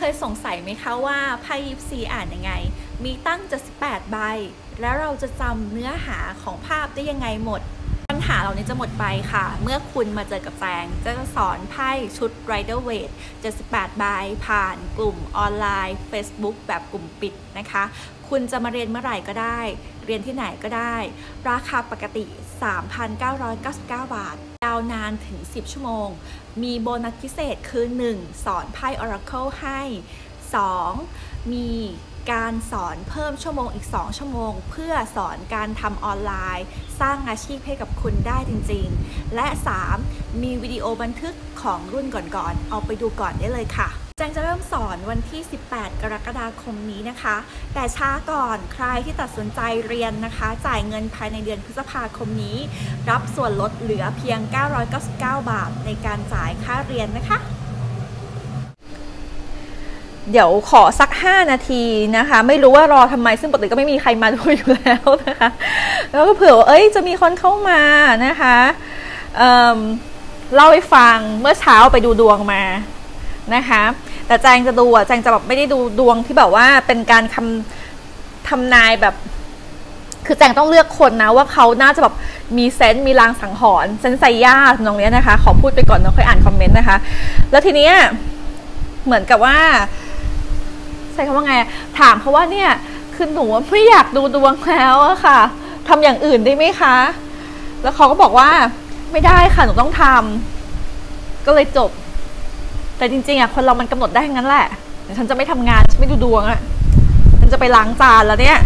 ยสงสัยไหมคะว่าไพ่ยิปซีอ่านยังไงมีตั้ง78ใบแล้วเราจะจำเนื้อหาของภาพได้ยังไงหมดปัญหาเหล่านี้จะหมดไปค่ะเมื่อคุณมาเจอกับแจงจะสอนไพ่ชุด Rider Waite 78ใบผ่านกลุ่มออนไลน์ Facebook แบบกลุ่มปิดนะคะคุณจะมาเรียนเมื่อไหร่ก็ได้เรียนที่ไหนก็ได้ราคาปกติ 3,999 บาทยาวนานถึง10ชั่วโมงมีโบนัสพิเศษคือ 1. สอนไพ่ Oracle ให้ 2. มีการสอนเพิ่มชั่วโมงอีก2ชั่วโมงเพื่อสอนการทำออนไลน์สร้างอาชีพให้กับคุณได้จริงๆและ 3. มีวิดีโอบันทึกของรุ่นก่อนๆเอาไปดูก่อนได้เลยค่ะแจงจะเริ่มสอนวันที่18กรกฎาคมนี้นะคะแต่ช้าก่อนใครที่ตัดสินใจเรียนนะคะจ่ายเงินภายในเดือนพฤษภาคมนี้รับส่วนลดเหลือเพียง999 บาทในการจ่ายค่าเรียนนะคะเดี๋ยวขอสัก5นาทีนะคะไม่รู้ว่ารอทำไมซึ่งปกติก็ไม่มีใครมาดูอยู่แล้วนะคะแล้วก็เผื่อจะมีคนเข้ามานะคะเล่าให้ฟังเมื่อเช้าไปดูดวงมานะคะแต่แจงจะดูแจงจะแบบไม่ได้ดูดวงที่แบบว่าเป็นการทำนายแบบคือแจงต้องเลือกคนนะว่าเขาน่าจะแบบมีเซนส์มีลางสังหรณ์เซนส์ไซย่าตรงนี้นะคะขอพูดไปก่อนแล้วค่อยอ่านคอมเมนต์นะคะแล้วทีนี้เหมือนกับว่าใช่คำว่าไงถามเขาว่าเนี่ยคือหนูไม่อยากดูดวงแล้วอะค่ะทำอย่างอื่นได้ไหมคะแล้วเขาก็บอกว่าไม่ได้ค่ะหนูต้องทำก็เลยจบแต่จริงๆอะคนเรามันกำหนดได้งั้นแหละฉันจะไม่ทำงานฉันไม่ดูดวงอะฉันจะไปล้างจานแล้วเนี่ย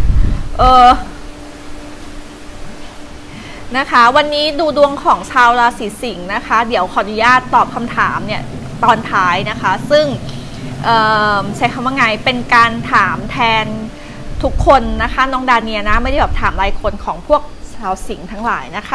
นะคะวันนี้ดูดวงของชาวราศีสิงห์นะคะเดี๋ยวขออนุญาตตอบคำถามเนี่ยตอนท้ายนะคะซึ่งใช้คำว่าไงเป็นการถามแทนทุกคนนะคะน้องดาเนียนะไม่ได้แบบถามรายคนของพวกชาวสิงห์ทั้งหลายนะคะ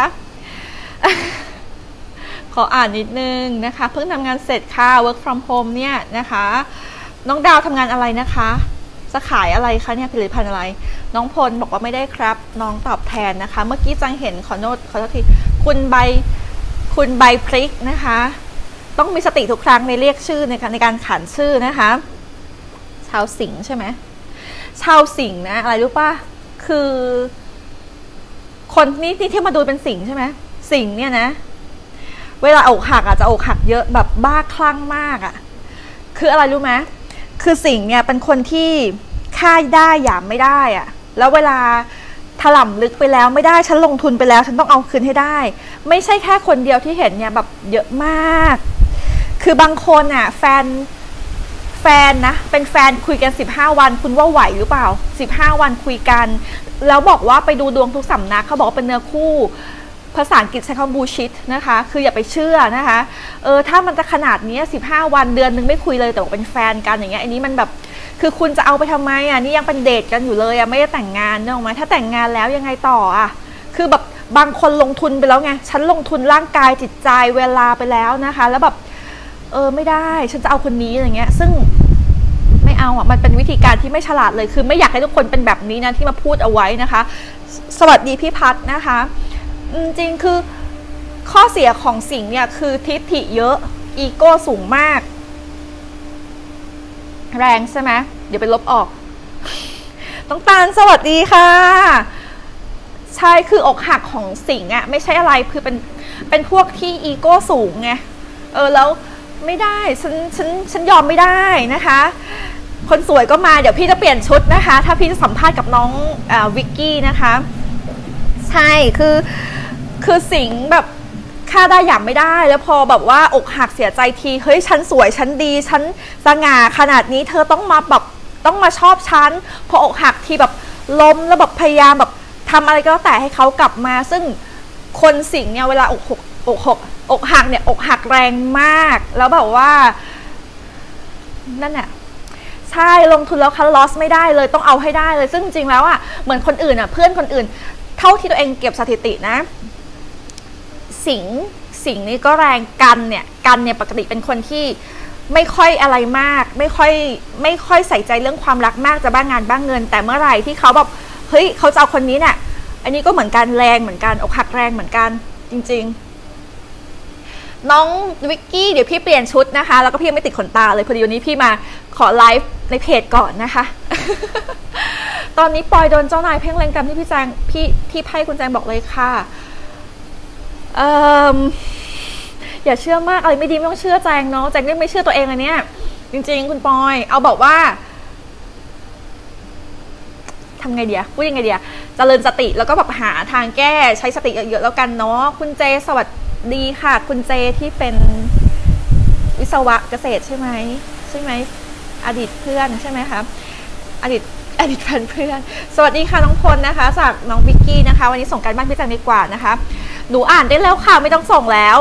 ขออ่านนิดนึงนะคะเพิ่งทำงานเสร็จค่ะ work from home เนี่ยนะคะน้องดาวทำงานอะไรนะคะจะขายอะไรคะเนี่ยผลิตภัณฑ์อะไรน้องพลบอกว่าไม่ได้ครับน้องตอบแทนนะคะเมื่อกี้จังเห็นขอโทษทีคุณใบพริกนะคะต้องมีสติทุกครั้งในเรียกชื่อในการขานชื่อนะคะชาวสิงห์ใช่ไหมชาวสิงห์นะอะไรรู้ป่ะคือคนนี่ที่มาดูเป็นสิงห์ใช่ไหมสิงห์เนี่ยนะเวลาอกหักจะอกหักเยอะแบบบ้าคลั่งมากคืออะไรรู้ไหมคือสิงห์เนี่ยเป็นคนที่ค่ายได้หยามไม่ได้แล้วเวลาถล่มลึกไปแล้วไม่ได้ฉันลงทุนไปแล้วฉันต้องเอาคืนให้ได้ไม่ใช่แค่คนเดียวที่เห็นเนี่ยแบบเยอะมากคือบางคนแฟนนะเป็นแฟนคุยกัน15วันคุณว่าไหวหรือเปล่า15วันคุยกันแล้วบอกว่าไปดูดวงทุกสำนักเขาบอกว่าเป็นเนื้อคู่ภาษาอังกฤษใช้คำบูชิตนะคะคืออย่าไปเชื่อนะคะถ้ามันจะขนาดนี้15วันเดือนนึงไม่คุยเลยแต่บอกเป็นแฟนกันอย่างเงี้ยอันนี้มันแบบคือคุณจะเอาไปทำไมนี่ยังเป็นเดทกันอยู่เลยไม่ได้แต่งงานเนอะไหมถ้าแต่งงานแล้วยังไงต่อคือแบบบางคนลงทุนไปแล้วไงฉันลงทุนร่างกายจิตใจเวลาไปแล้วนะคะแล้วแบบไม่ได้ฉันจะเอาคนนี้อะไรเงี้ยซึ่งไม่เอามันเป็นวิธีการที่ไม่ฉลาดเลยคือไม่อยากให้ทุกคนเป็นแบบนี้นะที่มาพูดเอาไว้นะคะสวัสดีพี่พัฒนะคะจริงคือข้อเสียของสิงห์เนี่ยคือทิฐิเยอะอีโก้สูงมากแรงใช่ไหมเดี๋ยวไปลบออกต้องตาลสวัสดีค่ะใช่คืออกหักของสิงห์ไม่ใช่อะไรคือเป็นพวกที่อีโก้สูงไงแล้วไม่ได้ฉันยอมไม่ได้นะคะคนสวยก็มาเดี๋ยวพี่จะเปลี่ยนชุดนะคะถ้าพี่จะสัมภาษณ์กับน้องวิกกี้นะคะใช่คือสิงห์แบบค่าได้อย่างไม่ได้แล้วพอแบบว่าอกหักเสียใจทีเฮ้ยฉันสวยฉันดีฉันสง่าขนาดนี้เธอต้องมาชอบฉันพออกหักทีแบบล้มแล้วแบบพยายามแบบทำอะไรก็แล้วแต่ให้เขากลับมาซึ่งคนสิงห์เนี่ยเวลาอกหักเนี่ยอกหักแรงมากแล้วแบบว่านั่นแหละใช่ลงทุนแล้วคันลอสไม่ได้เลยต้องเอาให้ได้เลยซึ่งจริงแล้วเหมือนคนอื่นเพื่อนคนอื่นเท่าที่ตัวเองเก็บสถิตินะสิงห์นี่ก็แรงกันเนี่ยปกติเป็นคนที่ไม่ค่อยอะไรมากไม่ค่อยใส่ใจเรื่องความรักมากจะบ้างงานบ้างเงินแต่เมื่อไหร่ที่เขาแบบเฮ้ยเขาจะเอาคนนี้อันนี้ก็เหมือนกันแรงเหมือนกันอกหักแรงเหมือนกันจริงๆน้องวิกกี้เดี๋ยวพี่เปลี่ยนชุดนะคะแล้วก็พี่ไม่ติดขนตาเลยพอดีวันนี้พี่มาขอไลฟ์ในเพจก่อนนะคะ ตอนนี้ปอยโดนเจ้านายเพ่งเล็งตามที่พี่แจงที่ไพ่คุณแจงบอกเลยค่ะอย่าเชื่อมากอะไรไม่ดีไม่ต้องเชื่อแจงเนาะแจงไม่เชื่อตัวเองเลยเนี่ยจริงๆคุณปอยเอาบอกว่าทำไงเดียพูดยังไงเดียเจริญสติแล้วก็แบบหาทางแก้ใช้สติเยอะๆแล้วกันเนาะคุณเจสวัสดีค่ะคุณเจที่เป็นวิศวะเกษตรใช่ไหมอดีตเพื่อนใช่ไหมคะอดีตแฟนเพื่อนสวัสดีค่ะน้องพลนะคะจากน้องวิกกี้นะคะวันนี้ส่งการบ้านพี่จันดีกว่านะคะหนูอ่านได้แล้วค่ะไม่ต้องส่งแล้ว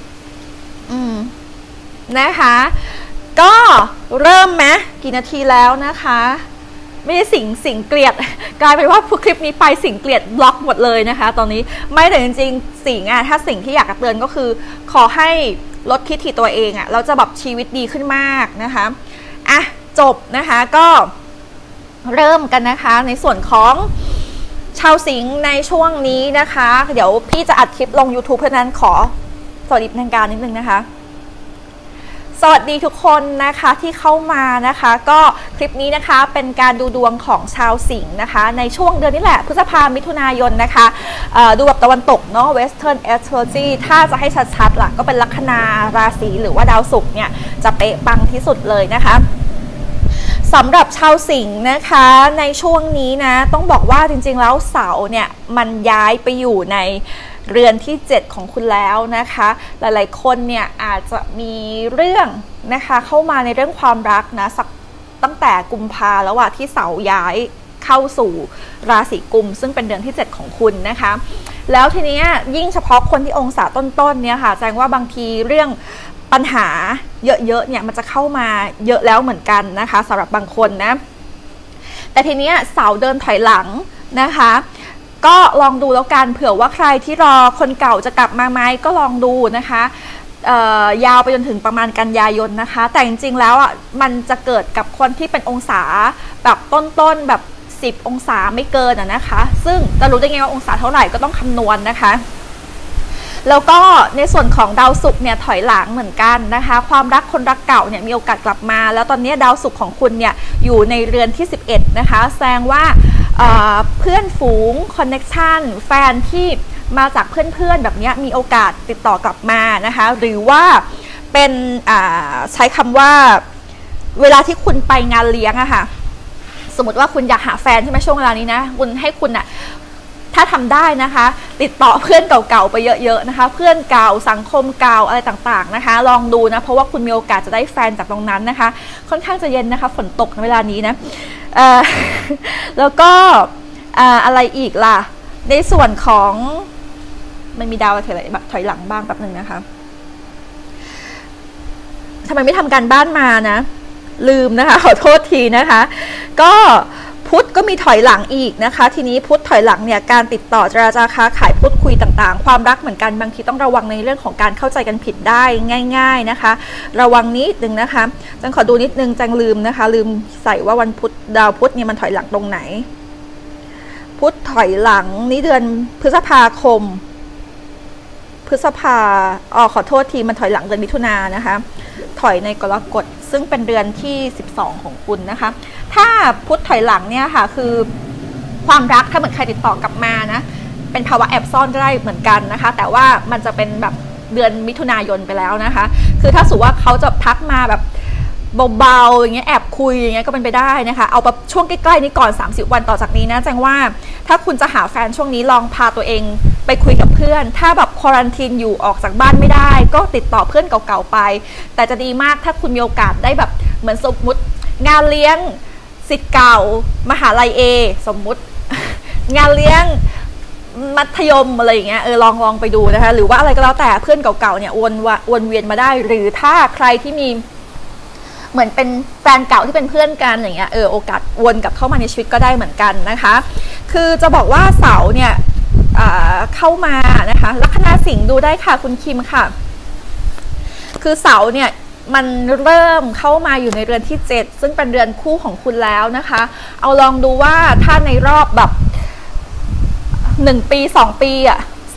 นะคะก็เริ่มไหมกี่นาทีแล้วนะคะไม่ได้สิงเกลียดกลายเป็นว่าคลิปนี้ไปสิงเกลียดบล็อกหมดเลยนะคะตอนนี้ไม่แต่จริงๆสิงถ้าสิ่งที่อยากเตือนก็คือขอให้ลดทิฐิตัวเองเราจะแบบชีวิตดีขึ้นมากนะคะจบนะคะก็เริ่มกันนะคะในส่วนของชาวสิงห์ในช่วงนี้นะคะเดี๋ยวพี่จะอัดคลิปลง YouTube เพราะนั้นขอสวัสดีทางการนิดนึงนะคะสวัสดีทุกคนนะคะที่เข้ามานะคะก็คลิปนี้นะคะเป็นการดูดวงของชาวสิงห์นะคะในช่วงเดือนนี้แหละพฤษภามิถุนายนนะคะดูแบบตะวันตกเนาะ Western Astrology ถ้าจะให้ชัดๆล่ะก็เป็นลัคนาราศีหรือว่าดาวศุกร์เนี่ยจะเป๊ะปังที่สุดเลยนะคะสำหรับชาวสิงห์นะคะในช่วงนี้นะต้องบอกว่าจริงๆแล้วเสาเนี่ยมันย้ายไปอยู่ในเรือนที่7ของคุณแล้วนะคะหลายๆคนเนี่ยอาจจะมีเรื่องนะคะเข้ามาในเรื่องความรักนะสักตั้งแต่กุมภาแล้วที่เสาย้ายเข้าสู่ราศีกุมซึ่งเป็นเดือนที่7ของคุณนะคะแล้วทีนี้ยิ่งเฉพาะคนที่องศาต้นๆเนี่ยค่ะแสดงว่าบางทีเรื่องปัญหาเยอะๆเนี่ยมันจะเข้ามาเยอะแล้วเหมือนกันนะคะสำหรับบางคนนะแต่ทีนี้เสาเดินถอยหลังนะคะก็ลองดูแล้วกันเผื่อว่าใครที่รอคนเก่าจะกลับมาไหมก็ลองดูนะคะยาวไปจนถึงประมาณกันยายนนะคะแต่จริงๆแล้วมันจะเกิดกับคนที่เป็นองศาแบบต้นๆแบบ10องศาไม่เกินนะคะซึ่งจะรู้ได้ไงว่าองศาเท่าไหร่ก็ต้องคำนวณนะคะแล้วก็ในส่วนของดาวศุกร์เนี่ยถอยหลังเหมือนกันนะคะความรักคนรักเก่าเนี่ยมีโอกาสกลับมาแล้วตอนนี้ดาวศุกร์ของคุณเนี่ยอยู่ในเรือนที่11นะคะแสดงว่าเพื่อนฝูงคอนเน็กชันแฟนที่มาจากเพื่อนๆแบบนี้มีโอกาสติดต่อกลับมานะคะหรือว่าเป็นใช้คำว่าเวลาที่คุณไปงานเลี้ยงค่ะสมมติว่าคุณอยากหาแฟนใช่ไหมช่วงเวลานี้นะคุณให้คุณถ้าทำได้นะคะติดต่อเพื่อนเก่าๆไปเยอะๆนะคะเพื่อนเก่าสังคมเก่าอะไรต่างๆนะคะลองดูนะเพราะว่าคุณมีโอกาสจะได้แฟนจากตรงนั้นนะคะค่อนข้างจะเย็นนะคะฝนตกในเวลานี้นะแล้วก็อะไรอีกล่ะในส่วนของมันมีดาวถอยหลังบ้างแป๊บนึงนะคะทำไมไม่ทำการบ้านมานะลืมนะคะขอโทษทีนะคะก็พุธก็มีถอยหลังอีกนะคะทีนี้พุธถอยหลังเนี่ยการติดต่อเจรจาค้าขายพูดคุยต่างๆความรักเหมือนกันบางทีต้องระวังในเรื่องของการเข้าใจกันผิดได้ง่ายๆนะคะระวังนิดนึงนะคะจังขอดูนิดนึงจังลืมนะคะลืมใส่ว่าวันพุธดาวพุธเนี่ยมันถอยหลังตรงไหนพุธถอยหลังนี่เดือนพฤษภาคมขอโทษทีมันถอยหลังเดือนมิถุนายนนะคะถอยในกรกฎซึ่งเป็นเดือนที่12ของคุณนะคะถ้าพุธถอยหลังเนี่ยค่ะคือความรักถ้าเหมือนใครติดต่อกลับมานะเป็นภาวะแอบซ่อนก็ได้เหมือนกันนะคะแต่ว่ามันจะเป็นแบบเดือนมิถุนายนไปแล้วนะคะคือถ้าสมมติว่าเขาจะทักมาแบบเบาๆอย่างเงี้ยแอบคุยอย่างเงี้ยก็เป็นไปได้นะคะเอาแบบช่วงใกล้ๆนี้ก่อน30วันต่อจากนี้นะแจ้งว่าถ้าคุณจะหาแฟนช่วงนี้ลองพาตัวเองไปคุยกับเพื่อนถ้าแบบควอรันทีนอยู่ออกจากบ้านไม่ได้ก็ติดต่อเพื่อนเก่าๆไปแต่จะดีมากถ้าคุณมีโอกาสได้แบบเหมือนสมมุติงานเลี้ยงศิษย์เก่ามหาลัยสมมุติงานเลี้ยงมัธยมอะไรอย่างเงี้ยลองไปดูนะคะหรือว่าอะไรก็แล้วแต่เพื่อนเก่าๆเนี่ยวนเวียนมาได้หรือถ้าใครที่มีเหมือนเป็นแฟนเก่าที่เป็นเพื่อนกันอย่างเงี้ยโอกาสวนกลับเข้ามาในชีวิตก็ได้เหมือนกันนะคะคือจะบอกว่าเสาเนี่ยเข้ามานะคะลัคนาสิงห์ดูได้ค่ะคุณคิมค่ะคือเสาเนี่ยมันเริ่มเข้ามาอยู่ในเรือนที่7ซึ่งเป็นเรือนคู่ของคุณแล้วนะคะเอาลองดูว่าถ้าในรอบแบบ1 ปี 2 ปีเส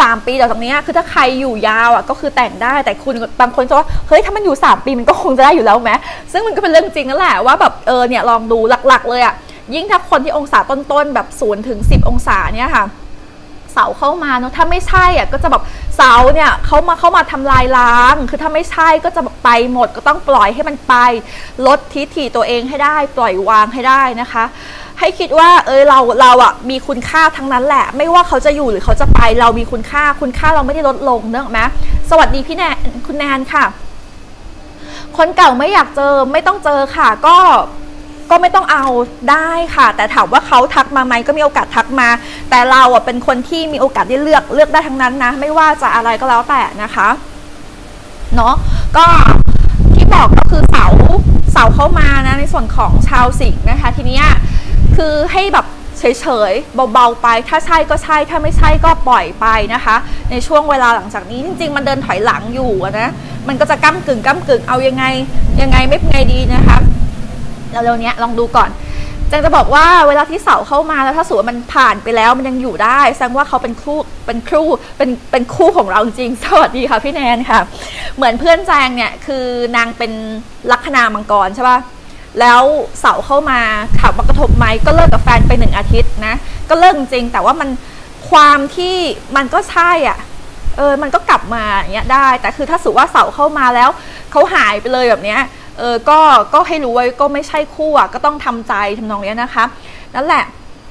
3 ปีจากนี้คือถ้าใครอยู่ยาวก็คือแต่งได้แต่คุณบางคนจะว่าเฮ้ยถ้ามันอยู่3 ปีมันก็คงจะได้อยู่แล้วไหมซึ่งมันก็เป็นเรื่องจริงนั่นแหละว่าแบบเนี่ยลองดูหลักๆเลยยิ่งถ้าคนที่องศาต้นๆแบบ0 ถึง 10 องศาเนี่ยค่ะเสาเข้ามาเนาะถ้าไม่ใช่ก็จะแบบเสาเนี่ยเข้ามาทำลายล้างคือถ้าไม่ใช่ก็จะไปหมดก็ต้องปล่อยให้มันไปลดทิฐิตัวเองให้ได้ปล่อยวางให้ได้นะคะให้คิดว่าเรามีคุณค่าทั้งนั้นแหละไม่ว่าเขาจะอยู่หรือเขาจะไปเรามีคุณค่าเราไม่ได้ลดลงเนอะไหมสวัสดีพี่แนนคุณแนนค่ะคนเก่าไม่อยากเจอไม่ต้องเจอค่ะก็ไม่ต้องเอาได้ค่ะแต่ถามว่าเขาทักมาไหมก็มีโอกาสทักมาแต่เราเป็นคนที่มีโอกาสได้เลือกได้ทั้งนั้นนะไม่ว่าจะอะไรก็แล้วแต่นะคะเนาะก็ที่บอกก็คือเสาเข้ามานะในส่วนของชาวสิงห์นะคะทีนี้คือให้แบบเฉยๆเบาๆไปถ้าใช่ก็ใช่ถ้าไม่ใช่ก็ปล่อยไปนะคะในช่วงเวลาหลังจากนี้จริงๆมันเดินถอยหลังอยู่นะมันก็จะก้ำกึ่งเอายังไงไม่เป็นไงดีนะคะเร็วๆนี้ลองดูก่อนจังจะบอกว่าเวลาที่เสาเข้ามาแล้วถ้าสมมติมันผ่านไปแล้วมันยังอยู่ได้แสดงว่าเขาเป็นคู่ของเราจริงสวัสดีค่ะพี่แนนค่ะเหมือนเพื่อนแจงเนี่ยคือนางเป็นลัคนามังกรใช่ป่ะแล้วเสาเข้ามาถามว่ากระทบไหมก็เลิกกับแฟนไป1 อาทิตย์นะก็เลิกจริงแต่ว่ามันความที่มันก็ใช่มันก็กลับมาอย่างเงี้ยได้แต่คือถ้าสมมติว่าเสาเข้ามาแล้วเขาหายไปเลยแบบเนี้ยก็ให้รู้ไว้ก็ไม่ใช่คู่ก็ต้องทำใจทำนองนี้นะคะนั่นแหละ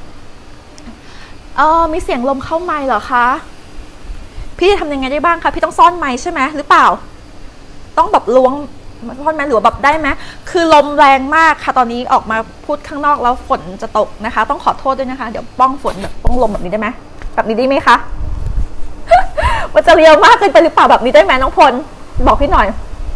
มีเสียงลมเข้าไมค์เหรอคะพี่จะทำยังไงได้บ้างคะพี่ต้องซ่อนไมค์ใช่ไหมหรือเปล่าต้องแบบล้วงซ่อนไมค์หรือแบบได้ไหมคือลมแรงมากค่ะตอนนี้ออกมาพูดข้างนอกแล้วฝนจะตกนะคะต้องขอโทษด้วยนะคะเดี๋ยวป้องฝนแบบป้องลมแบบนี้ได้ไหมแบบนี้ได้ไหมคะ มันจะเรียวมากเกินไปหรือเปล่าแบบนี้ได้ไหมน้องพลบอกพี่หน่อย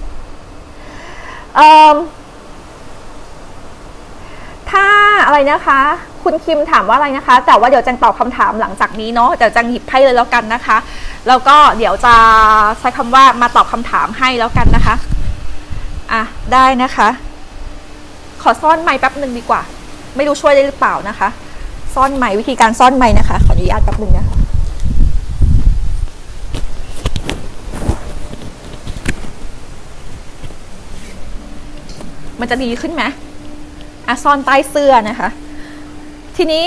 ถ้าอะไรนะคะคุณคิมถามว่าอะไรนะคะแต่ว่าเดี๋ยวจังตอบคำถามหลังจากนี้เนาะเดี๋ยวจังหยิบให้เลยแล้วกันนะคะแล้วก็เดี๋ยวจะใช้คำว่ามาตอบคำถามให้แล้วกันนะคะได้นะคะขอซ่อนไมค์แป๊บหนึ่งดีกว่าไม่รู้ช่วยได้หรือเปล่านะคะซ่อนไมค์วิธีการซ่อนไมค์นะคะขออนุญาตแป๊บหนึ่งนะคะมันจะดีขึ้นไหมซ่อนใต้เสื้อนะคะทีนี้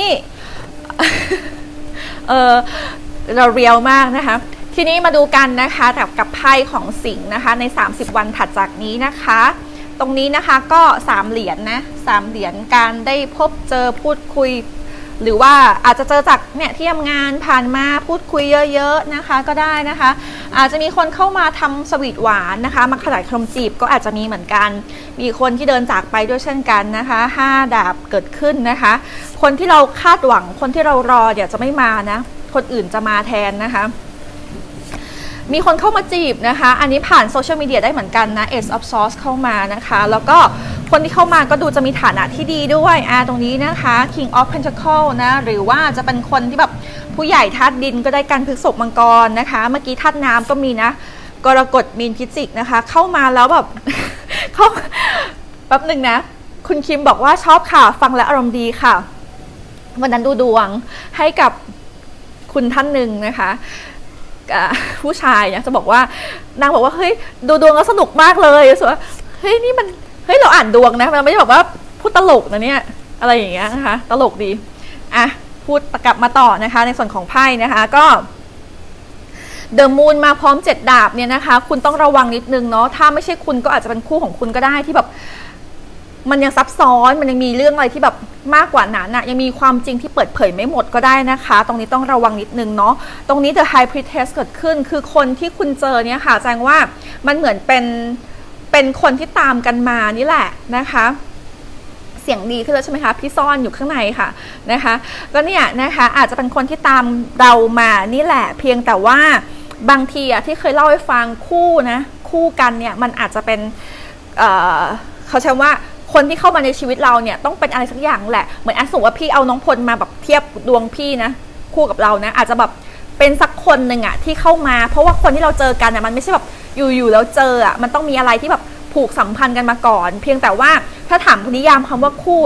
เราเรียวมากนะคะทีนี้มาดูกันนะคะกับไพ่ของสิงห์นะคะใน30 วันถัดจากนี้นะคะตรงนี้นะคะก็3 เหรียญนะ3 เหรียญการได้พบเจอพูดคุยหรือว่าอาจจะเจอจากเนี่ยที่ทำงานผ่านมาพูดคุยเยอะๆนะคะก็ได้นะคะอาจจะมีคนเข้ามาทำสวีทหวานนะคะมาขยายขนมจีบก็อาจจะมีเหมือนกันมีคนที่เดินจากไปด้วยเช่นกันนะคะ5 ดาบเกิดขึ้นนะคะคนที่เราคาดหวังคนที่เรารอเดี๋ยวจะไม่มานะคนอื่นจะมาแทนนะคะมีคนเข้ามาจีบนะคะอันนี้ผ่านโซเชียลมีเดียได้เหมือนกันนะ Ace of Swords เข้ามานะคะแล้วก็คนที่เข้ามาก็ดูจะมีฐานะที่ดีด้วยตรงนี้นะคะ King of Pentacles นะหรือว่าจะเป็นคนที่แบบผู้ใหญ่ธาตุดินก็ได้กันพฤษภมังกรนะคะเมื่อกี้ธาตุน้ำก็มีนะกรกฎมีนพิจิกนะคะเข้ามาแล้วแบบ เข้าแป๊บหนึ่งนะคุณคิมบอกว่าชอบค่ะฟังและอารมณ์ดีค่ะวันนั้นดูดวงให้กับคุณท่านหนึ่งนะคะผู้ชายเนี่ยจะบอกว่านางบอกว่าเฮ้ยดูดวงแล้วสนุกมากเลยรู้สึกว่าเฮ้ยนี่มันเฮ้ยเราอ่านดวงนะมันไม่ได้แบบว่าพูดตลกนะเนี่ยอะไรอย่างเงี้ยนะคะตลกดีพูดกลับมาต่อนะคะในส่วนของไพ่นะคะก็เดอะมูนมาพร้อม7 ดาบเนี่ยนะคะคุณต้องระวังนิดนึงเนาะถ้าไม่ใช่คุณก็อาจจะเป็นคู่ของคุณก็ได้ที่แบบมันยังซับซ้อนมันยังมีเรื่องอะไรที่แบบมากกว่านั้นยังมีความจริงที่เปิดเผยไม่หมดก็ได้นะคะตรงนี้ต้องระวังนิดนึงเนาะตรงนี้ The High Priestess เกิดขึ้นคือคนที่คุณเจอเนี่ยค่ะแสดงว่ามันเหมือนเป็นคนที่ตามกันมานี่แหละนะคะเสียงดีขึ้นแล้วใช่ไหมคะพี่ซ่อนอยู่ข้างในค่ะนะคะก็เนี่ยนะคะอาจจะเป็นคนที่ตามเรามานี่แหละเพียงแต่ว่าบางทีที่เคยเล่าให้ฟังคู่กันเนี่ยมันอาจจะเป็นเขาใช้ว่าคนที่เข้ามาในชีวิตเราเนี่ยต้องเป็นอะไรสักอย่างแหละเหมือนสมมติว่าพี่เอาน้องพลมาแบบเทียบดวงพี่นะคู่กับเรานะอาจจะแบบเป็นสักคนหนึ่งที่เข้ามาเพราะว่าคนที่เราเจอกันมันไม่ใช่แบบอยู่แล้วเจอมันต้องมีอะไรที่แบบผูกสัมพันธ์กันมาก่อนเพียงแต่ว่าถ้าถามนิยามคำว่าคู่เนี่ย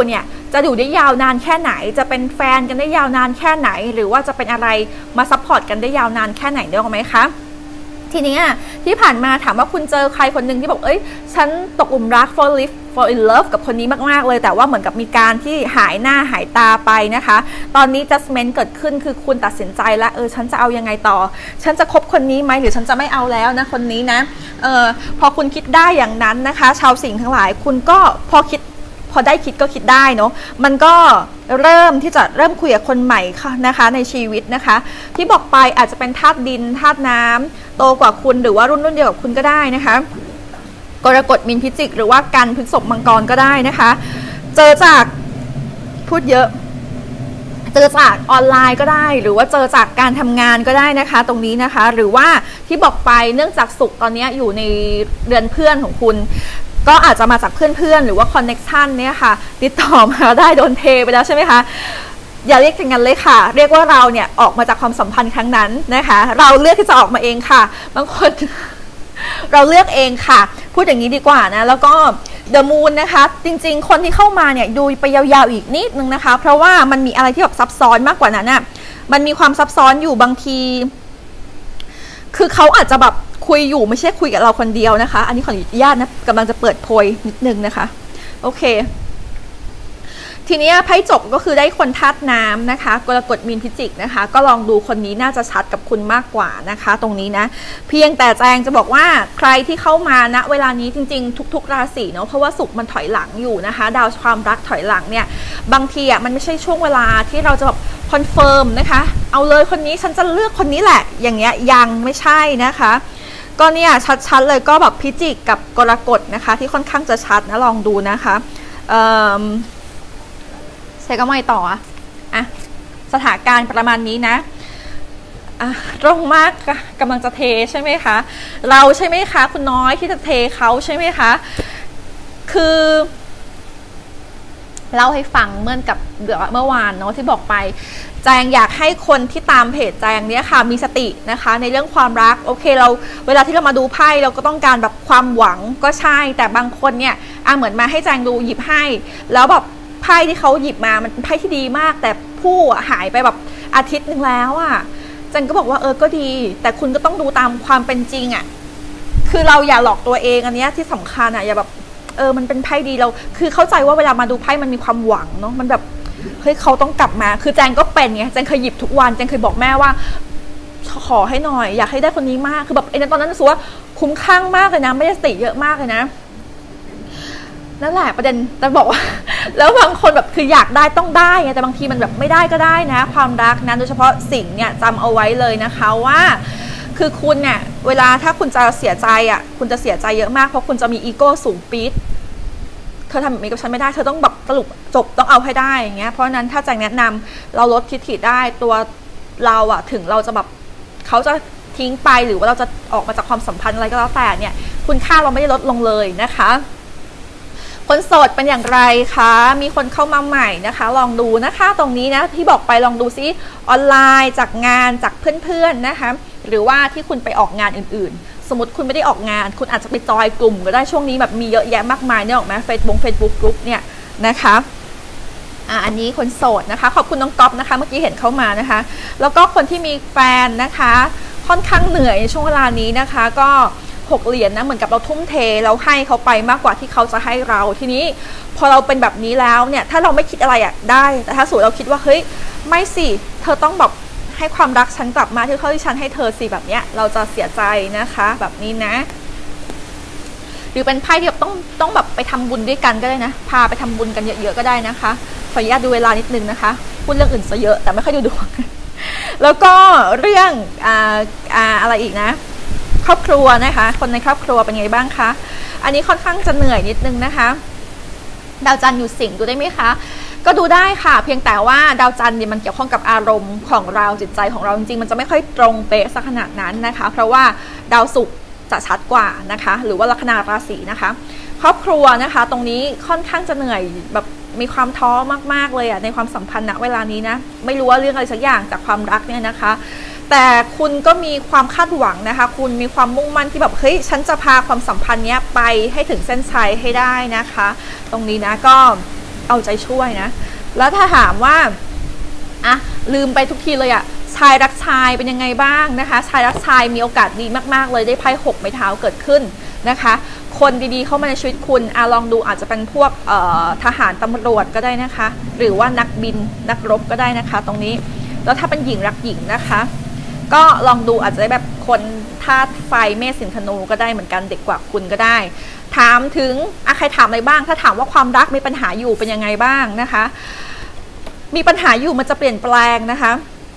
จะอยู่ได้ยาวนานแค่ไหนจะเป็นแฟนกันได้ยาวนานแค่ไหนหรือว่าจะเป็นอะไรมาซัพพอร์ตกันได้ยาวนานแค่ไหนได้ไหมคะทีนี้ที่ผ่านมาถามว่าคุณเจอใครคนหนึ่งที่บอกฉันตกหลุมรัก fall in love กับคนนี้มากๆเลยแต่ว่าเหมือนกับมีการที่หายหน้าหายตาไปนะคะตอนนี้ judgment เกิดขึ้นคือคุณตัดสินใจแล้วฉันจะเอายังไงต่อฉันจะคบคนนี้ไหมหรือฉันจะไม่เอาแล้วนะคนนี้นะพอคุณคิดได้อย่างนั้นนะคะชาวสิงห์ทั้งหลายคุณก็พอได้คิดก็คิดได้เนาะมันก็เริ่มคุยกับคนใหม่ค่ะนะคะในชีวิตนะคะที่บอกไปอาจจะเป็นธาตุดินธาตุน้ำโตกว่าคุณหรือว่ารุ่นเดียวกับคุณก็ได้นะคะกรกฎมีนพิจิกหรือว่ากันพฤษภมังกรก็ได้นะคะเจอจากพูดเยอะเจอจากออนไลน์ก็ได้หรือว่าเจอจากการทำงานก็ได้นะคะตรงนี้นะคะหรือว่าที่บอกไปเนื่องจากศุกร์ตอนนี้อยู่ในเรือนเพื่อนของคุณก็อาจจะมาจากเพื่อนๆหรือว่าคอนเน็กชันเนี่ยค่ะติดต่อมาได้โดนเทไปแล้วใช่ไหมคะอย่าเรียกอย่างนั้นเลยค่ะเรียกว่าเราเนี่ยออกมาจากความสัมพันธ์ครั้งนั้นนะคะเราเลือกที่จะออกมาเองค่ะบางคนเราเลือกเองค่ะพูดอย่างนี้ดีกว่านะแล้วก็เดอะมูนนะคะจริงๆคนที่เข้ามาเนี่ยดูไปยาวๆอีกนิดนึงนะคะเพราะว่ามันมีอะไรที่แบบซับซ้อนมากกว่านั้นน่ะมันมีความซับซ้อนอยู่บางทีคือเขาอาจจะแบบคุยอยู่ไม่ใช่คุยกับเราคนเดียวนะคะอันนี้ขออนุญาตนะกำลังจะเปิดโพยนิดนึงนะคะโอเคทีนี้ไพ่จบก็คือได้คนธาตุน้ำนะคะกรกฎมีนพิจิกนะคะก็ลองดูคนนี้น่าจะชัดกับคุณมากกว่านะคะตรงนี้นะเพียงแต่แจงจะบอกว่าใครที่เข้ามาณเวลานี้จริงๆทุกๆราศีเนาะเพราะว่าศุกร์มันถอยหลังอยู่นะคะดาวความรักถอยหลังเนี่ยบางทีมันไม่ใช่ช่วงเวลาที่เราจะแบบคอนเฟิร์มนะคะเอาเลยคนนี้ฉันจะเลือกคนนี้แหละอย่างเงี้ยยังไม่ใช่นะคะก็เนี่ยชัดๆเลยก็แบบพิจิกกับกรกฎนะคะที่ค่อนข้างจะชัดนะลองดูนะคะใช้ก็ไม่ต่อสถานการณ์ประมาณนี้นะตรงมากกำลังจะเทใช่ไหมคะเราใช่ไหมคะคุณน้อยที่จะเทเขาใช่ไหมคะคือเล่าให้ฟังเมื่อวานเนาะที่บอกไปแจงอยากให้คนที่ตามเพจแจงเนี้ยค่ะมีสตินะคะในเรื่องความรักโอเคเราเวลาที่เรามาดูไพ่เราก็ต้องการแบบความหวังก็ใช่แต่บางคนเนี่ยเหมือนมาให้แจงดูหยิบให้แล้วแบบไพ่ที่เขาหยิบมามันเป็นไพ่ที่ดีมากแต่ผู้หายไปแบบอาทิตย์นึงแล้วจันก็บอกว่าก็ดีแต่คุณก็ต้องดูตามความเป็นจริงคือเราอย่าหลอกตัวเองอันนี้ที่สำคัญอย่าแบบมันเป็นไพ่ดีเราคือเข้าใจว่าเวลามาดูไพ่มันมีความหวังเนาะมันแบบเฮ้ยเขาต้องกลับมาคือแจงก็เป็นไงแจงเคยหยิบทุกวันแจงเคยบอกแม่ว่าขอให้หน่อยอยากให้ได้คนนี้มากคือแบบตอนนั้นรู้สึกว่าคุ้มข้างมากเลยนะไม่ได้สติเยอะมากเลยนะนั่นแหละประเด็นแต่บอกว่าแล้วบางคนแบบคืออยากได้ต้องได้ไงแต่บางทีมันแบบไม่ได้ก็ได้นะความรักนั้นโดยเฉพาะสิ่งเนี่ยจำเอาไว้เลยนะคะว่าคือคุณเนี่ยเวลาถ้าคุณจะเสียใจคุณจะเสียใจเยอะมากเพราะคุณจะมีอีโก้สูงปี๊ดเธอทำแบบนี้กับฉันไม่ได้เธอต้องแบบสรุปจบต้องเอาให้ได้อย่างเงี้ยเพราะนั้นถ้าแจงแนะนำเราลดทิฐิได้ตัวเราถึงเราจะแบบเขาจะทิ้งไปหรือว่าเราจะออกมาจากความสัมพันธ์อะไรก็แล้วแต่เนี่ยคุณค่าเราไม่ได้ลดลงเลยนะคะคนโสดเป็นอย่างไรคะมีคนเข้ามาใหม่นะคะลองดูนะคะตรงนี้นะที่บอกไปลองดูซิออนไลน์จากงานจากเพื่อนๆนะคะหรือว่าที่คุณไปออกงานอื่นๆสมมติคุณไม่ได้ออกงานคุณอาจจะไปจอยกลุ่มก็ได้ช่วงนี้แบบมีเยอะแยะมากมายเนี่ยออกมาFacebookกรุ๊ปเนี่ยนะคะอันนี้คนโสดนะคะขอบคุณน้องก๊อฟนะคะเมื่อกี้เห็นเข้ามานะคะแล้วก็คนที่มีแฟนนะคะค่อนข้างเหนื่อยในช่วงเวลานี้นะคะก็6 เหรียญนะเหมือนกับเราทุ่มเทเราให้เขาไปมากกว่าที่เขาจะให้เราทีนี้พอเราเป็นแบบนี้แล้วเนี่ยถ้าเราไม่คิดอะไรได้แต่ถ้าสมมติเราคิดว่าเฮ้ยไม่สิเธอต้องแบบให้ความรักฉันกลับมาที่ฉันให้เธอสิแบบเนี้ยเราจะเสียใจนะคะแบบนี้นะหรือเป็นไพ่ที่แบบต้องแบบไปทำบุญด้วยกันก็ได้นะพาไปทำบุญกันเยอะๆก็ได้นะคะขออนุญาตดูเวลานิดนึงนะคะพูดเรื่องอื่นซะเยอะแต่ไม่ค่อยดูดวงแล้วก็เรื่องอะไรอีกนะครอบครัวนะคะคนในครอบครัวเป็นไงบ้างคะอันนี้ค่อนข้างจะเหนื่อยนิดนึงนะคะดาวจันทร์อยู่สิงห์ดูได้ไหมคะก็ดูได้ค่ะเพียงแต่ว่าดาวจันทร์เนี่ยมันเกี่ยวข้องกับอารมณ์ของเราจิตใจของเราจริงๆมันจะไม่ค่อยตรงเป๊ะสักขนาดนั้นนะคะเพราะว่าดาวศุกร์จะชัดกว่านะคะหรือว่าลัคนาราศีนะคะครอบครัวนะคะตรงนี้ค่อนข้างจะเหนื่อยแบบมีความท้อมากๆเลยในความสัมพันธ์ณเวลานี้นะไม่รู้ว่าเรื่องอะไรสักอย่างจากความรักเนี่ยนะคะแต่คุณก็มีความคาดหวังนะคะคุณมีความมุ่งมั่นที่แบบเฮ้ยฉันจะพาความสัมพันธ์เนี้ยไปให้ถึงเส้นชัยให้ได้นะคะตรงนี้นะก็เอาใจช่วยนะแล้วถ้าถามว่าอ่ะลืมไปทุกทีเลยอะชายรักชายเป็นยังไงบ้างนะคะชายรักชายมีโอกาสดีมากๆเลยได้ไพ่6ไม้เท้าเกิดขึ้นนะคะคนดีๆเข้ามาในชีวิตคุณลองดูอาจจะเป็นพวกทหารตำรวจก็ได้นะคะหรือว่านักบินนักรบก็ได้นะคะตรงนี้แล้วถ้าเป็นหญิงรักหญิงนะคะก็ลองดูอาจจะได้แบบคนธาตุไฟเมษสิงห์ธนูก็ได้เหมือนกันเด็กกว่าคุณก็ได้ถามถึงใครถามอะไรบ้างถ้าถามว่าความรักมีปัญหาอยู่เป็นยังไงบ้างนะคะมีปัญหาอยู่มันจะเปลี่ยนแปลงนะคะ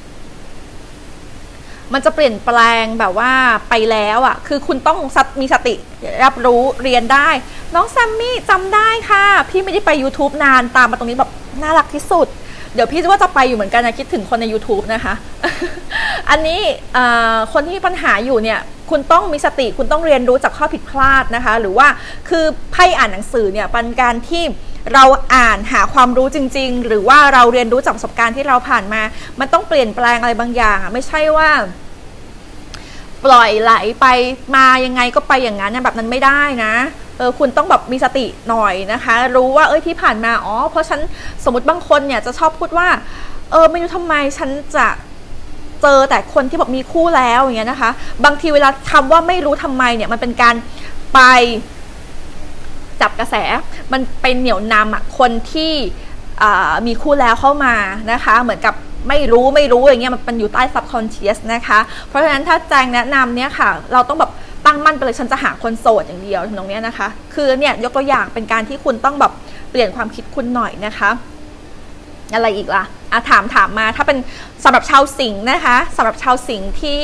มันจะเปลี่ยนแปลงแบบว่าไปแล้วอ่ะคือคุณต้องมีสติรับรู้เรียนได้น้องแซมมี่จำได้ค่ะพี่ไม่ได้ไป YouTube นานตามมาตรงนี้แบบน่ารักที่สุดเดี๋ยวพี่ว่าจะไปอยู่เหมือนกันนะคิดถึงคนใน YouTube นะคะ อันนี้คนที่มีปัญหาอยู่เนี่ยคุณต้องมีสติคุณต้องเรียนรู้จากข้อผิดพลาดนะคะหรือว่าคือไพ่อ่านหนังสือเนี่ยเป็นการที่เราอ่านหาความรู้จริงๆหรือว่าเราเรียนรู้จากประสบการณ์ที่เราผ่านมามันต้องเปลี่ยนแปลงอะไรบางอย่างไม่ใช่ว่าปล่อยไหลไปมายังไงก็ไปอย่างนั้นแบบนั้นไม่ได้นะคุณต้องแบบมีสติหน่อยนะคะรู้ว่าที่ผ่านมาเพราะฉันสมมติบางคนเนี่ยจะชอบพูดว่าไม่รู้ทำไมฉันจะเจอแต่คนที่แบบมีคู่แล้วอย่างเงี้ยนะคะบางทีเวลาคำว่าไม่รู้ทำไมเนี่ยมันเป็นการไปจับกระแสมันเป็นเหนี่ยวนำคนที่มีคู่แล้วเข้ามานะคะเหมือนกับไม่รู้อย่างเงี้ยมันอยู่ใต้ subconscious นะคะเพราะฉะนั้นถ้าแจงแนะนำเนี่ยค่ะเราต้องแบบตั้งมั่นไปเลยฉันจะหาคนโสดอย่างเดียวตรงนี้นะคะคือเนี่ยยกตัวอย่างเป็นการที่คุณต้องแบบเปลี่ยนความคิดคุณหน่อยนะคะอะไรอีกล่ะถามมาถ้าเป็นสำหรับชาวสิงห์นะคะสำหรับชาวสิงห์ที่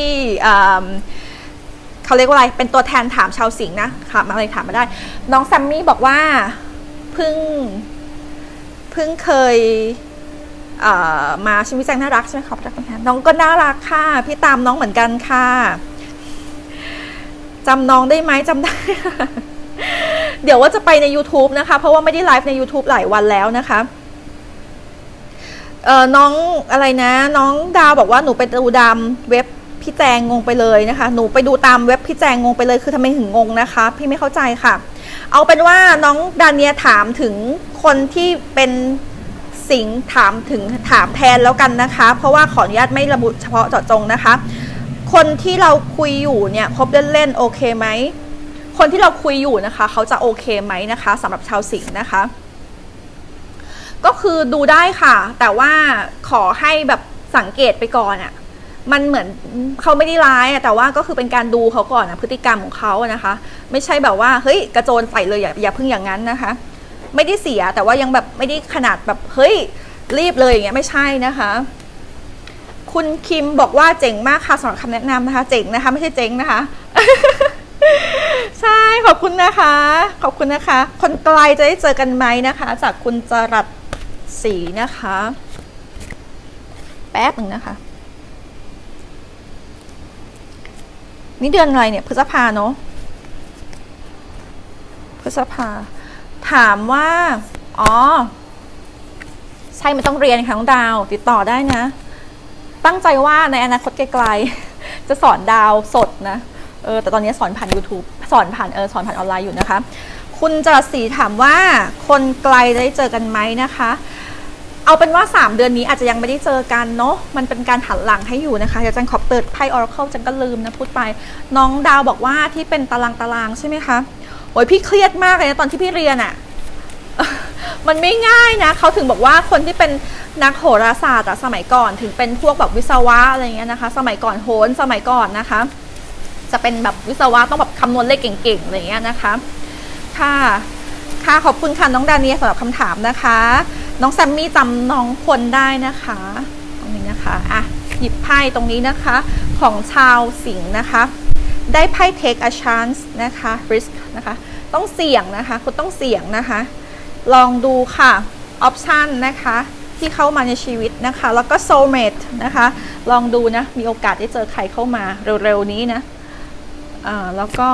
เขาเรียกว่าอะไรเป็นตัวแทนถามชาวสิงห์นะถามอะไรถามมาได้น้องแซมมี่บอกว่าเพิ่งเคยมาชิมิแจงน่ารักใช่ไหมครับน้องก็น่ารักค่ะพี่ตามน้องเหมือนกันค่ะจำน้องได้ไหมจำได้ เดี๋ยวว่าจะไปใน YouTube นะคะเพราะว่าไม่ได้ไลฟ์ใน YouTube หลายวันแล้วนะคะน้องอะไรนะน้องดาวบอกว่าหนูไปดูตามเว็บพี่แจงงงไปเลยนะคะหนูไปดูตามเว็บพี่แจงงงไปเลยคือทำไมถึงงงนะคะพี่ไม่เข้าใจค่ะเอาเป็นว่าน้องดาเนียถามถึงคนที่เป็นสิงห์ถามแทนแล้วกันนะคะเพราะว่าขออนุญาตไม่ระบุเฉพาะเจาะจงนะคะคนที่เราคุยอยู่เนี่ยคบเล่นๆโอเคไหมคนที่เราคุยอยู่นะคะเขาจะโอเคไหมนะคะสำหรับชาวสิงห์นะคะก็คือดูได้ค่ะแต่ว่าขอให้แบบสังเกตไปก่อนอะมันเหมือนเขาไม่ได้ร้ายแต่ว่าก็คือเป็นการดูเขาก่อนนะพฤติกรรมของเขานะคะไม่ใช่แบบว่าเฮ้ยกระโจนใส่เลยอย่าเพิ่งอย่างนั้นนะคะไม่ได้เสียแต่ว่ายังแบบไม่ได้ขนาดแบบเฮ้ยรีบเลยอย่างเงี้ยไม่ใช่นะคะคุณคิมบอกว่าเจ๋งมากค่ะสำหรับคำแนะนำนะคะเจ๋งนะคะไม่ใช่เจ๋งนะคะ ใช่ขอบคุณนะคะขอบคุณนะคะคนไกลจะได้เจอกันไหมนะคะจากคุณจรัสศรีนะคะแป๊บหนึ่งนะคะนี่เดือนอะไรเนี่ยพฤษภาเนาะพฤษภาถามว่าใช่มันต้องเรียนค่ะน้องดาวติดต่อได้นะตั้งใจว่าในอนาคตไกลๆจะสอนดาวสดนะแต่ตอนนี้สอนผ่าน YouTube สอนผ่านออนไลน์อยู่นะคะคุณจรัสศรีถามว่าคนไกลได้เจอกันไหมนะคะเอาเป็นว่า3เดือนนี้อาจจะยังไม่ได้เจอกันเนาะมันเป็นการหันหลังให้อยู่นะคะเดี๋ยวจันขอเปิดไพ่ Oracle จันก็ลืมนะพูดไปน้องดาวบอกว่าที่เป็นตารางใช่ไหมคะโอ้ยพี่เครียดมากเลยนะตอนที่พี่เรียนอะ มันไม่ง่ายนะเขาถึงบอกว่าคนที่เป็นนักโหราศาสตร์สมัยก่อนถึงเป็นพวกแบบวิศวะอะไรเงี้ยนะคะสมัยก่อนโหรสมัยก่อนนะคะจะเป็นแบบวิศวะต้องแบบคำนวณเลขเก่งๆอะไรเงี้ยนะคะค่ะขอบคุณค่ะน้องดาเนียสำหรับคำถามนะคะน้องแซมมี่จำน้องพลได้นะคะตรงนี้นะคะหยิบไพ่ตรงนี้นะคะของชาวสิงห์นะคะได้ไพ่ take a chance นะคะ risk นะคะต้องเสี่ยงนะคะคุณต้องเสี่ยงนะคะลองดูค่ะ option นะคะที่เข้ามาในชีวิตนะคะแล้วก็ soulmate นะคะลองดูนะมีโอกาสได้เจอใครเข้ามาเร็วๆนี้นะแล้วก็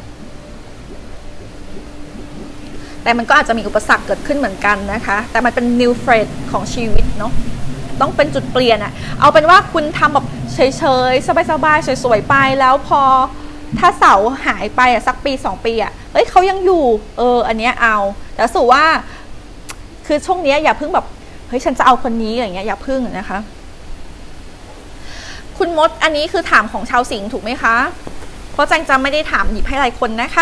แต่มันก็อาจจะมีอุปสรรคเกิดขึ้นเหมือนกันนะคะแต่มันเป็น new phase ของชีวิตเนาะต้องเป็นจุดเปลี่ยนเอาเป็นว่าคุณทำแบบเฉยๆสบายๆสวยๆไปแล้วพอถ้าเสาหายไปสักปี2 ปีเฮ้ยเขายังอยู่อันเนี้ยเอาแต่สู่ว่าคือช่วงนี้อย่าเพิ่งแบบเฮ้ยฉันจะเอาคนนี้อย่างเงี้ยอย่าเพิ่งนะคะคุณมดอันนี้คือถามของชาวสิงห์ถูกไหมคะเพราะแจงจะไม่ได้ถามหยิบให้หลายคนนะคะ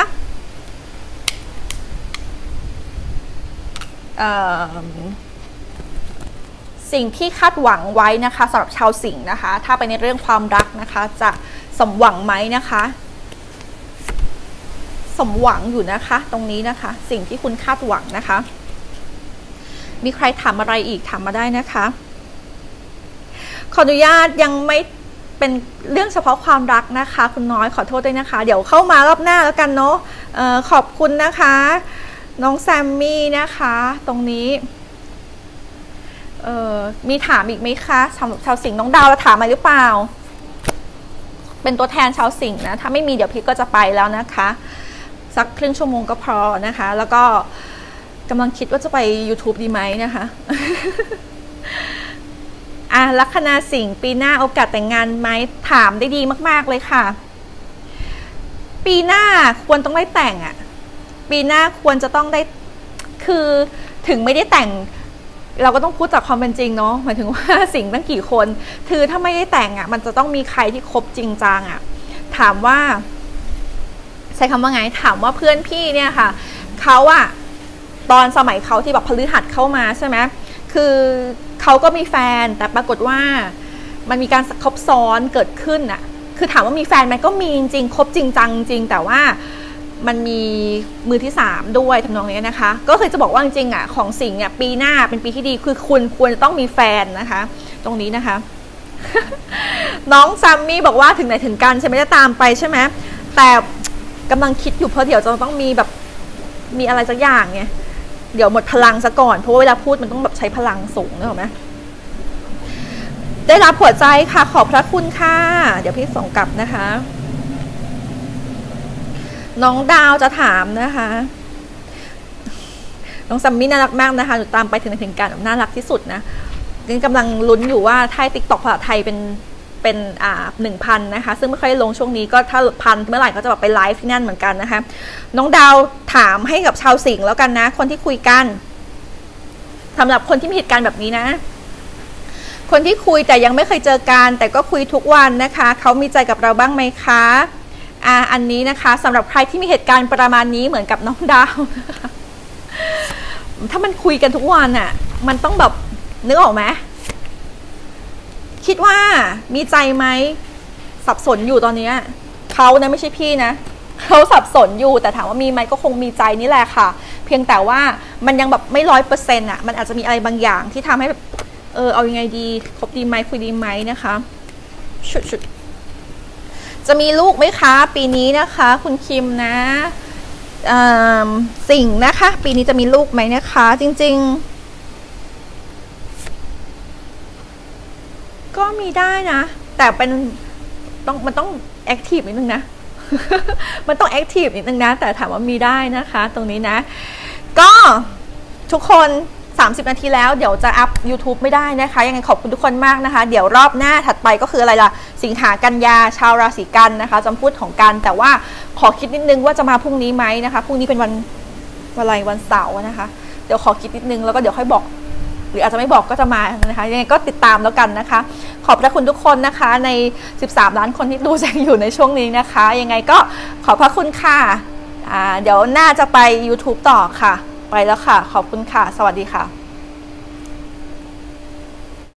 สิ่งที่คาดหวังไว้นะคะสำหรับชาวสิงห์นะคะถ้าไปในเรื่องความรักนะคะจะสมหวังไหมนะคะสมหวังอยู่นะคะตรงนี้นะคะสิ่งที่คุณคาดหวังนะคะมีใครถามอะไรอีกถามมาได้นะคะขออนุญาตยังไม่เป็นเรื่องเฉพาะความรักนะคะคุณน้อยขอโทษด้วยนะคะเดี๋ยวเข้ามารอบหน้าแล้วกันเนาะขอบคุณนะคะน้องแซมมี่นะคะตรงนี้มีถามอีกไหมคะชาวสิงห์น้องดาวเราถามมาหรือเปล่าเป็นตัวแทนชาวสิงห์นะถ้าไม่มีเดี๋ยวพี่ก็จะไปแล้วนะคะสักครึ่งชั่วโมงก็พอนะคะแล้วก็กำลังคิดว่าจะไป YouTube ดีไหมนะคะลัคนาสิงห์ปีหน้าโอกาสแต่งงานไหมถามได้ดีมากๆเลยค่ะปีหน้าควรต้องได้แต่งปีหน้าควรจะต้องได้คือถึงไม่ได้แต่งเราก็ต้องพูดจากความเป็นจริงเนาะหมายถึงว่าสิงห์ตั้งกี่คนคือถ้าไม่ได้แต่งมันจะต้องมีใครที่คบจริงจังถามว่าใช้คำว่าไงถามว่าเพื่อนพี่เนี่ยค่ะเขาตอนสมัยเขาที่แบบพฤหัสเข้ามาใช่ไหมคือเขาก็มีแฟนแต่ปรากฏว่ามันมีการคบซ้อนเกิดขึ้นคือถามว่ามีแฟนมันก็มีจริงๆคบจริงจังจริงแต่ว่ามันมีมือที่3ด้วยทำนองนี้นะคะก็คือจะบอกว่าจริงๆของสิงห์ปีหน้าเป็นปีที่ดีคือคุณควรจะต้องมีแฟนนะคะตรงนี้นะคะ น้องซัมมี่บอกว่าถึงไหนถึงกันใช่ไหมจะตามไปใช่ไหมแต่กำลังคิดอยู่เพราะเดี๋ยวจะต้องมีแบบมีอะไรสักอย่างไงเดี๋ยวหมดพลังซะก่อนเพราะเวลาพูดมันต้องแบบใช้พลังสูงนะถูกไหมได้รับหัวใจค่ะขอบพระคุณค่ะเดี๋ยวพี่ส่งกลับนะคะน้องดาวจะถามนะคะน้องซัมมี่น่ารักมากนะคะหนูตามไปถึงการน่ารักที่สุดนะนี่กำลังลุ้นอยู่ว่าถ้าติ๊กต็อกภาษาไทยเป็น1,000นะคะซึ่งไม่ค่อยลงช่วงนี้ก็ถ้า1,000เมื่อไหร่ก็จะแบบไปไลฟ์ที่นั่นเหมือนกันนะคะน้องดาวถามให้กับชาวสิงห์แล้วกันนะคนที่คุยกันสำหรับคนที่มีเหตุการณ์แบบนี้นะคนที่คุยแต่ยังไม่เคยเจอกันแต่ก็คุยทุกวันนะคะเขามีใจกับเราบ้างไหมคะอันนี้นะคะสำหรับใครที่มีเหตุการณ์ประมาณนี้เหมือนกับน้องดาวนะคะถ้ามันคุยกันทุกวันมันต้องแบบนึกออกไหมคิดว่ามีใจไหมสับสนอยู่ตอนนี้เขานะไม่ใช่พี่นะเขาสับสนอยู่แต่ถามว่ามีไหมก็คงมีใจนี่แหละค่ะเพียงแต่ว่ามันยังแบบไม่100%มันอาจจะมีอะไรบางอย่างที่ทำให้แบบเอายังไงดีคบดีไหมคุยดีไหมนะคะชุดจะมีลูกไหมคะปีนี้นะคะคุณคิมนะสิงห์นะคะปีนี้จะมีลูกไหมนะคะจริงๆก็มีได้นะแต่มันต้องแอคทีฟนิดนึงนะ มันต้องแอคทีฟนิดนึงนะแต่ถามว่ามีได้นะคะตรงนี้นะก็ทุกคน30 นาทีแล้วเดี๋ยวจะอัพ YouTube ไม่ได้นะคะยังไงขอบคุณทุกคนมากนะคะเดี๋ยวรอบหน้าถัดไปก็คืออะไรล่ะสิงหากันยาชาวราศีกันนะคะจำพูดของกันแต่ว่าขอคิดนิดนึงว่าจะมาพรุ่งนี้ไหมนะคะพรุ่งนี้เป็นวันอะไรวันเสาร์นะคะเดี๋ยวขอคิดนิดนึงแล้วก็เดี๋ยวค่อยบอกหรืออาจจะไม่บอกก็จะมานะคะยังไงก็ติดตามแล้วกันนะคะขอบพระคุณทุกคนนะคะใน13 ล้านคนที่ดูแจงอยู่ในช่วงนี้นะคะยังไงก็ขอบพระคุณค่ะเดี๋ยวน่าจะไป YouTube ต่อค่ะไปแล้วค่ะขอบคุณค่ะสวัสดีค่ะ